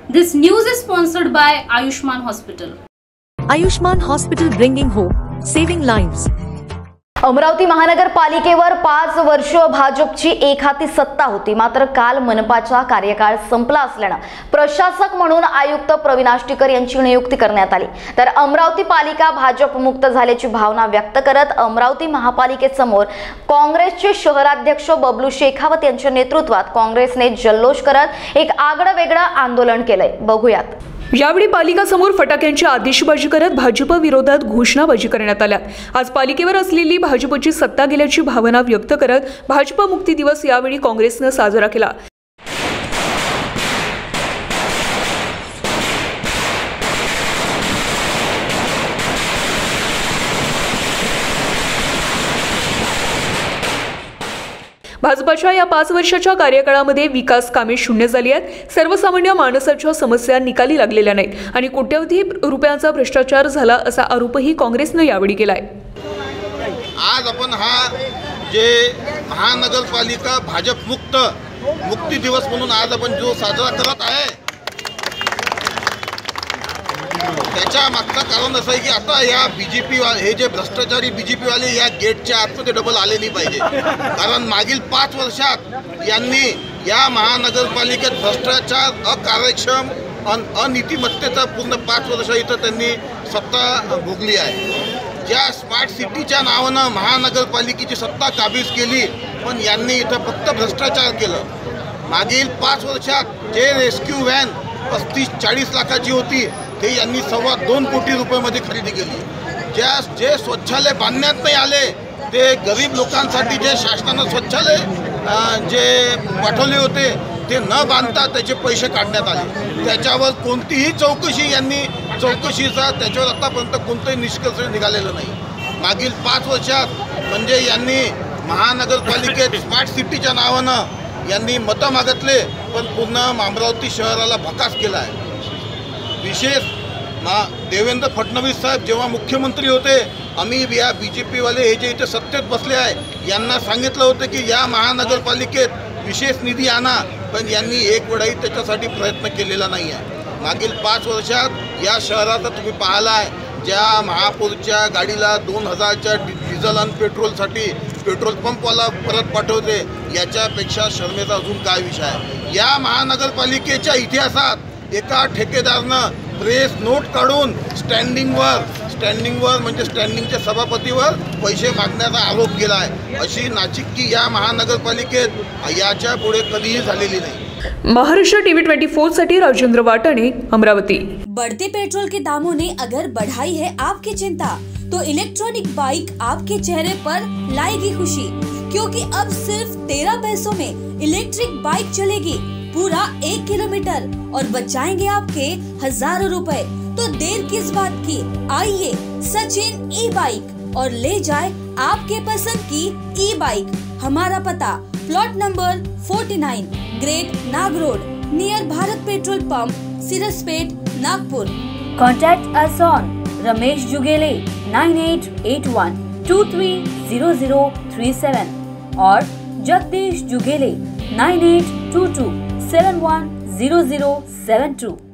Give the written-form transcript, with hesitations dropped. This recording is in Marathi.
This news is sponsored by Ayushman Hospital. Ayushman Hospital, bringing hope, saving lives. Amravati महानगरपालिकेवर 5 वर्ष भाजपची एकहाती सत्ता होती. मात्र काल मनपाचा कार्यकाळ संपला असल्याने प्रशासक म्हणून आयुक्त प्रवीण आष्टीकर यांची नियुक्ती करण्यात आली. तर अमरावती पालिका भाजप मुक्त झाल्याची भावना व्यक्त करत अमरावती महापालिकेसमोर काँग्रेसचे शहराध्यक्ष बबलू शेखावत यांच्या नेतृत्वात काँग्रेसने जल्लोष करत एक आगळं-वेगळं आंदोलन केलंय. बघूयात. यावेळी पालिकासमोर फटाक्यांची आतिषबाजी करत भाजप विरोधात घोषणाबाजी करण्यात आल्या. आज पालिकेवर असलेली भाजपची सत्ता गेल्याची भावना व्यक्त करत भाजप मुक्ती दिवस यावेळी काँग्रेसने साजरा केला. भाजपच्या या 5 वर्षाच्या कार्यकाळामध्ये विकास कामे शून्य झाली आहेत. सर्वसामान्य माणसाच्या समस्या निकाली लागलेल्या नाहीत आणि कोट्यवधी रुपयांचा भ्रष्टाचार झाला असा आरोपही काँग्रेसने यावेळी केलाय. आज आपण हा जे महानगरपालिका भाजप मुक्ती दिवस म्हणून आज आपण जो साजरा करत आहे त्याच्या मागचं कारण असं आहे की आता या बीजेपी हे जे भ्रष्टाचारी बीजेपी वाले या गेटच्या आतमध्ये डबल आले नाही पाहिजे. कारण मागील 5 वर्षात यांनी या महानगरपालिकेत भ्रष्टाचार, अकार्यक्षम, अनितिमत्तेचा पूर्ण 5 वर्ष इथं त्यांनी सत्ता भोगली आहे. ज्या स्मार्ट सिटीच्या नावानं महानगरपालिकेची सत्ता काबीज केली, पण यांनी इथं फक्त भ्रष्टाचार केलं. मागील 5 वर्षात जे रेस्क्यू व्हॅन 35-40 लाखाची होती ते यांनी 2.25 कोटी रुपयामध्ये खरेदी केली. जे शौचालय बांधण्यात नाही आले ते गरीब लोकांसाठी जे शासनानं शौचालय जे पाठवले होते ते न बांधता त्याचे पैसे काढण्यात आले. त्याच्यावर कोणतीही चौकशीचा त्याच्यावर आतापर्यंत कोणतंही निष्कर्ष निघालेलं नाही. मागील 5 वर्षात म्हणजे यांनी महानगरपालिकेत स्मार्ट सिटीच्या नावानं यांनी मतं मागितले, पण पूर्ण अमरावती शहराला भकास केला आहे. विशेष देवेंद्र फडणवीस साहेब जेव्हा मुख्यमंत्री होते, आम्ही या बीजेपीवाले हे जे इथे सत्तेत बसले आहे यांना सांगितलं होतं की या महानगरपालिकेत विशेष निधी आणा, पण यांनी एक वेळाही त्याच्यासाठी प्रयत्न केलेला नाही आहे. मागील 5 वर्षात या शहरात तुम्ही पाहिला आहे, ज्या महापौरच्या गाडीला 2000च्या डिझेल आणि पेट्रोलसाठी पेट्रोल पंपवाला परत पाठवते, याच्यापेक्षा शर्मेचा अजून काय विषय आहे. या महानगरपालिकेच्या इतिहासात एका ठेकेदारनं प्रेस नोट काढून स्टँडिंगवर म्हणजे स्टँडिंगच्या सभापतीवर पैसे मागण्याचा आरोप केला आहे. अशी नाचिक्की या महानगरपालिकेत याच्या पुढे कधीही झालेली नाही. महाराष्ट्र टीवी 24 साठी राजेंद्र वाटाणे, अमरावती. बढ़ते पेट्रोल के दामों ने अगर बढ़ाई है आपकी चिंता, तो इलेक्ट्रॉनिक बाइक आपके चेहरे पर लाएगी खुशी, क्योंकि अब सिर्फ 13 पैसों में इलेक्ट्रिक बाइक चलेगी पूरा 1 किलोमीटर और बचाएंगे आपके हजारों रुपए. तो देर किस बात की, आइए सचिन ई बाइक और ले जाए आपके पसंद की ई बाइक. हमारा पता plot number 49 great Nag road near Bharat petrol pump, Siraspeth, Nagpur. Contact us on Ramesh Jugele 9881 230037 और Jagdish Jugele 9822 710072.